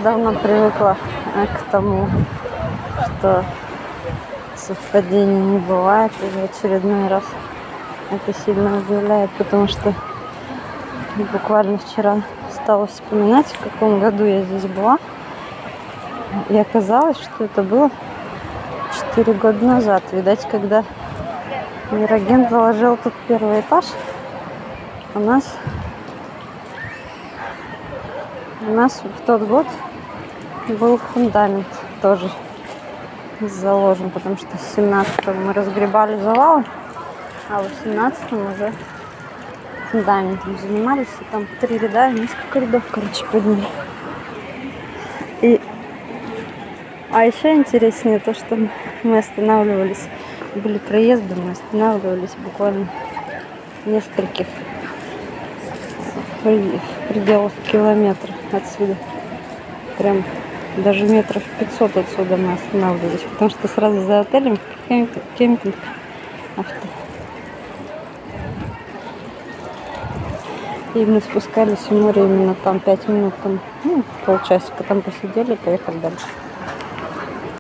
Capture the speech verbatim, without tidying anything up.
давно привыкла к тому, что совпадений не бывает, и в очередной раз это сильно удивляет, потому что буквально вчера стала вспоминать, в каком году я здесь была, и оказалось, что это было четыре года назад. Видать, когда Мироген заложил тут первый этаж, у нас у нас в тот год был фундамент тоже заложен, потому что в семнадцатом мы разгребали завалы, а в восемнадцатом уже фундаментом занимались, и там три ряда, несколько рядов, короче, подняли. И а еще интереснее то, что мы останавливались, были проезды, мы останавливались буквально в нескольких в пределах километра отсюда. Прям даже метров пятьсот отсюда мы останавливались, потому что сразу за отелем кемпинг, кемпинг авто. И мы спускались в море именно там пять минут, там, ну, полчасика там посидели, поехали дальше.